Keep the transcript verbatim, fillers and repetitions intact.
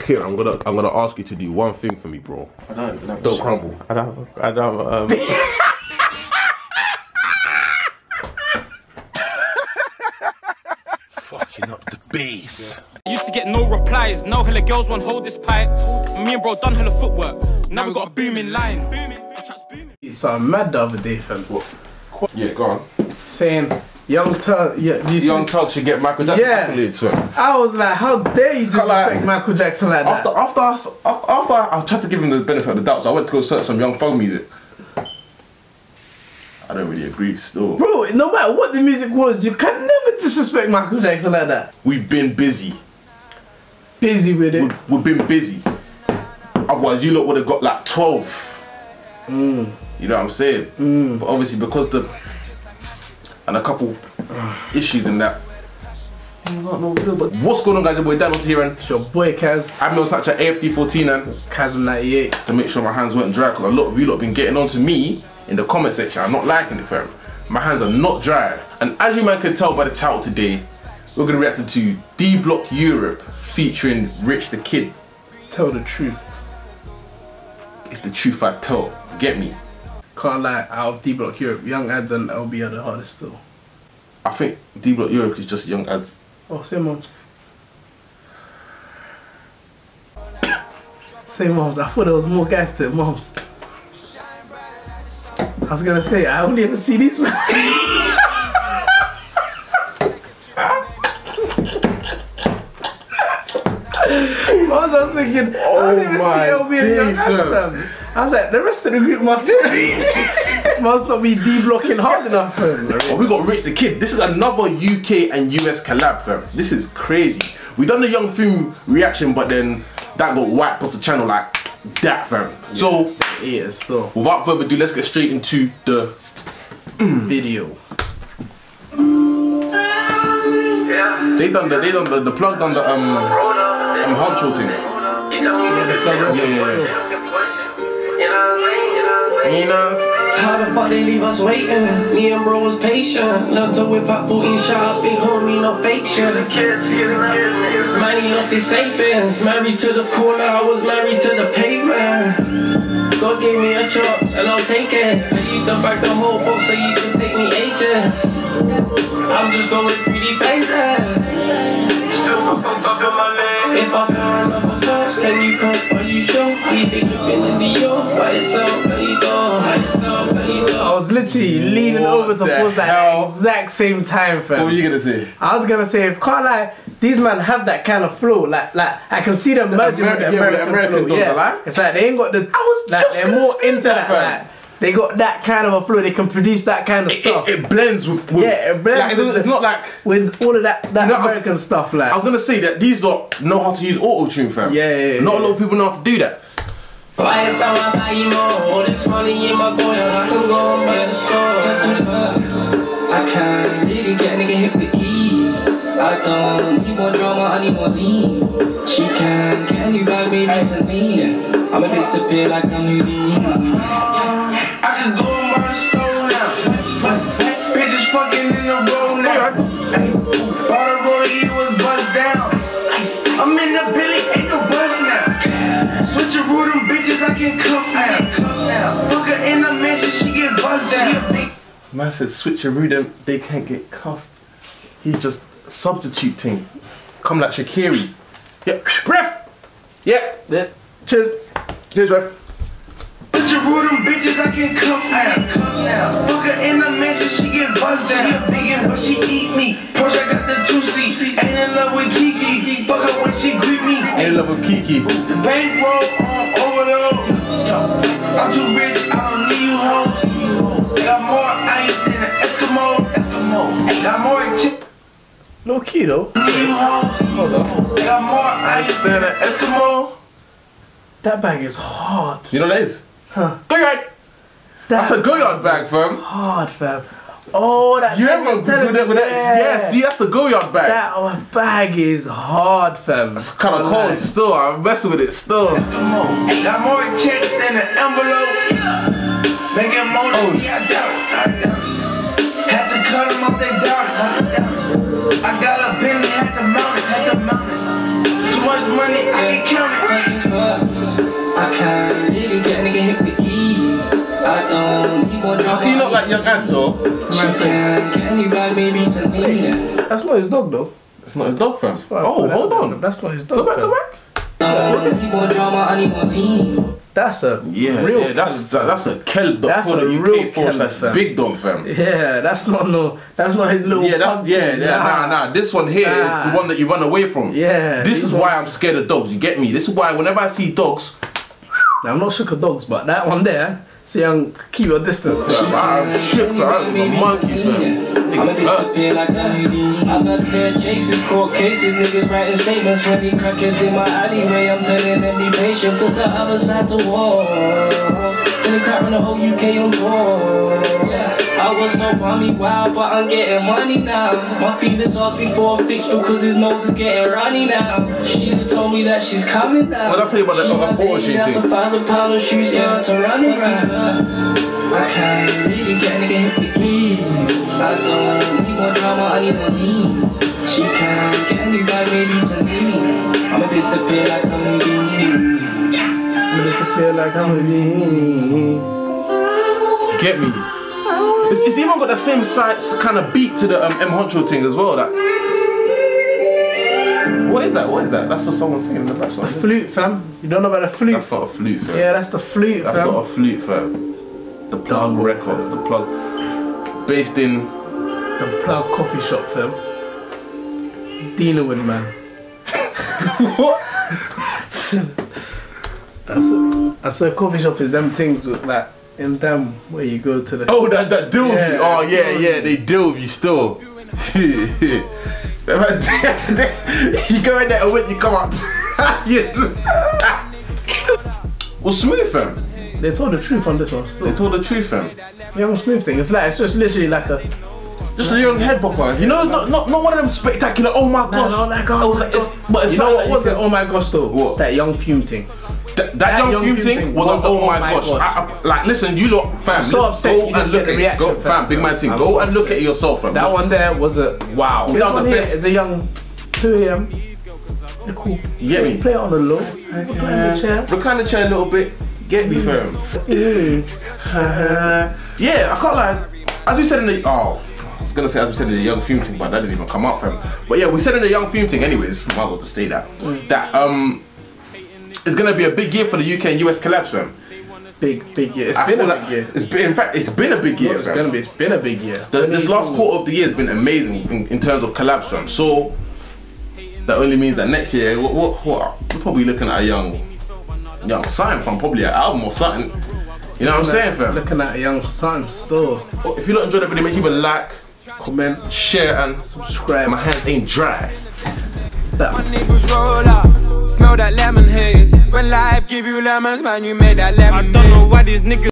Kieran, I'm gonna I'm gonna ask you to do one thing for me, bro. I don't. Don't, don't crumble. I don't. I don't. Um... Fucking up the bass. I used to get no replies. Now hella girls want hold this pipe. Me and bro done hella footwork. Now we got a booming line. So I'm mad the other day, fam. What? Yeah, go on. Saying Young Tug, yeah, you Young Tug should get Michael Jackson yeah. accolades, fam. I was like, how dare you disrespect like, Michael Jackson like that? After after I, after I, I tried to give him the benefit of the doubt, so I went to go search some Young Thug music. I don't really agree still. Bro, no matter what the music was, you can never disrespect Michael Jackson like that. We've been busy. Busy with it. We've, we've been busy. Otherwise, you lot would have got like twelve. Mm. You know what I'm saying? Mm. But obviously, because the and a couple issues in that. What's going on, guys? Your boy Dan was here, and it's your boy Kaz. I'm on such an A F D fourteen and Kaz ninety-eight to make sure my hands weren't dry, because a lot of you lot have been getting on to me in the comment section. I'm not liking it, fam. My hands are not dry, and as you man can tell by the title today, we're gonna react to D Block Europe featuring Rich the Kid. Tell the truth. It's the truth I tell. Get me? Can't lie. Out of D Block Europe, Young Adz and L B are the hardest still. I think D Block Europe is just Young Adz. Oh, same moms. Same moms. I thought there was more guys to it, moms. I was gonna say I only ever see these man. I was thinking, oh I my see L B and Young Adz. I was like, the rest of the group must not be, must not be D-blocking hard enough, fam. Oh, we got Rich the Kid. This is another U K and U S collab, fam. This is crazy. We done the Young Film reaction, but then that got wiped off the channel like that, fam. Yeah. So, yeah, still. Without further ado, let's get straight into the video. They done the, they done the, the plug done the um, um honcho thing. Yeah, the plug. Yeah, yeah, yeah. Nina's. How the fuck they leave us waiting? Me and bro was patient. Learned to whip out fourteen shot, big homie, no fake shit. Man, he lost his savings. Married to the corner, I was married to the pavement. God gave me a chance, and I'll take it. I used to back the whole box, so used to take me ages. I'm just going through these phases. If I got another class, can you come? Are you sure? Please take you in the Dior by yourself. Can you go? By yourself? Can you go? I was literally leaning what over to pause that hell? exact same time, fam. What were you gonna say? I was gonna say, if can't lie, these men have that kind of flow. Like, like I can see them merging with the yeah, American, American flow. Yeah, like? it's like they ain't got the. I was like, just they're more say into that, that. Like, they got that kind of a flow. They can produce that kind of It, stuff. it, it blends with, with yeah, it blends. like, with it's the, not like with all of that that you know, American I was, stuff. Like I was gonna say that these lot know how to use auto tune, fam. Yeah, yeah, yeah. Not a lot of people know how to do that. Buy it, sell, I buy you more. All this money in my boy, I can go and buy the store. Just the first. I can't really get a nigga hit with ease. I don't need more drama, I need more lean. She can't get any by me recently. I'ma disappear like I'm Houdini. I can go and buy the store now. Bitches fucking in the road now. All the road he was bust down. I'm in the Billy, ain't no bust now. Switch your root, them bitches I can cuff now. Fuck her in the mansion, she get buzzed down. Man said switcheroo them, they can't get cuffed. He's just substituting. Come like Shakiri. Yeah, ref! Yeah. yeah. Cheers. Cheers, ref. Switch your root, them bitches I can cuff now. Fuck her in the mansion, she get buzzed down. She a biggin', but she eat me. Porsche, I got the two seats. Ain't in love with Kiki. Fuck her when she greet me. Ain't in love with Kiki. The bankroll on overload. I'm too rich, I don't need you hoes. Got more ice than an Eskimo. Eskimo. Got more chick. Low key though. Hold on. Got more ice than an Eskimo. That bag is hard. You know what that is? Huh? Go yard. That's a go yard bag, fam. Hard, fam. Oh, that You bag remember is telling with that, with that, yeah. yeah, see, that's the go yard bag. That uh, bag is hard, fam. It's kind of cold still. I'm messing with it still. Got more checks than an envelope. Making more than me, I doubt it. I doubt it. Had to cut them off, they doubt it. I got a Bentley, had to mount it, had to mount it. Too much money, I can count it. Adz though. That's not his dog though. It's not his dog, fam. Fuck, Oh, that- hold on. That's not his dog. Go back, fam. go back. That's a Yeah, real. yeah, that's that, that's a Kelp dot That's co dot a U K real forward Kelp, slash fam. big dog, fam. Yeah, that's not no. That's not his little. Yeah, that's pug yeah, thing, yeah, nah, nah. This one here is Nah. the one that you run away from. Yeah, This these is why ones- I'm scared of dogs. You get me? This is why whenever I see dogs, Now, I'm not shook of dogs, but that one there. See, I'm keep your distance. fam, I'm shook, fam. I'm a monkeys, fam. I'ma Niggas hurt. disappear like honey. I've had fair chases, court cases, niggas writing statements, twenty crackers in my alleyway. I'm telling them be patient to the other side to war. Send a crap in the whole U K on tour. I was so balmy wild, but I'm getting money now. My feelings asked me for a fix because his nose is getting runny now. She just told me that she's coming now. What I tell you about that She other my bullshit lady, that's thing? a thousand pound of shoes, yeah, to run around. I can't really get a nigga hit with ease. I don't need more drama, I need more lean. She can't get any guy, maybe some lean. I'ma disappear like I'm leaving. I'ma disappear like I'm leaving. Get me? It's, it's even got the same side, kind of beat to the um, M Honcho thing as well. That. What is that? What is that? That's what someone's saying in the background. The flute, fam. You don't know about the flute? That's not a flute, fam. Yeah, that's the flute, That's fam. not a flute, fam. The Plug Records, the Plug, based in. The Plug coffee shop, fam. Dealing with man. What? That's a, that's a coffee shop is them things with like in them where you go to the. Oh, that that deal with Yeah. you. Oh yeah, yeah, they deal with you still. You go in there and wait, you come out. Well, smooth, fam. They told the truth on this one still. They told the truth, fam. Young smooth thing. It's like it's just literally like a. Just a young head bopper. You know, not, not not one of them spectacular. Oh my gosh. no, like, oh I was my like, it's, but it's You know something what that was it? Oh my gosh, though. What? That young fume thing. That, that, young, young fume thing was, was a, oh my gosh. I, I, like, listen, you lot, fam. so li- upset go you and didn't look get the at it. reaction, Go, fam. fam, big man thing. I'm Go so and look upset. at it yourself, fam. That Just- one there was a wow. These This are the one here best. is a young two A M. They're cool. You get me? Play it on the low. Play in the chair. Recline the chair a little bit. Get me, fam. Yeah, I can't lie. As we said in the oh, I was gonna say as we said in the young fume thing, but that didn't even come out, fam. But yeah, we said in the young fume thing, anyways. Might as well just say that. That um, it's gonna be a big year for the U K and U S collabs, fam. Big, big year. It's I been feel a like big year. It's been, in fact, it's been a big year, It's fam. gonna be. It's been a big year. The, this last quarter of the year has been amazing in, in terms of collabs, fam. So that only means that next year, what, what, what we're probably looking at a young, young sign from probably an album or something. You know what I'm saying, fam? Looking at a young son still. If you don't enjoy the video, make sure you like, Comment, share, and subscribe. my hands ain't dry. That. My neighbors roll up, smell that lemon haze. When life give you lemons, man, you made that lemon. I don't know why these niggas.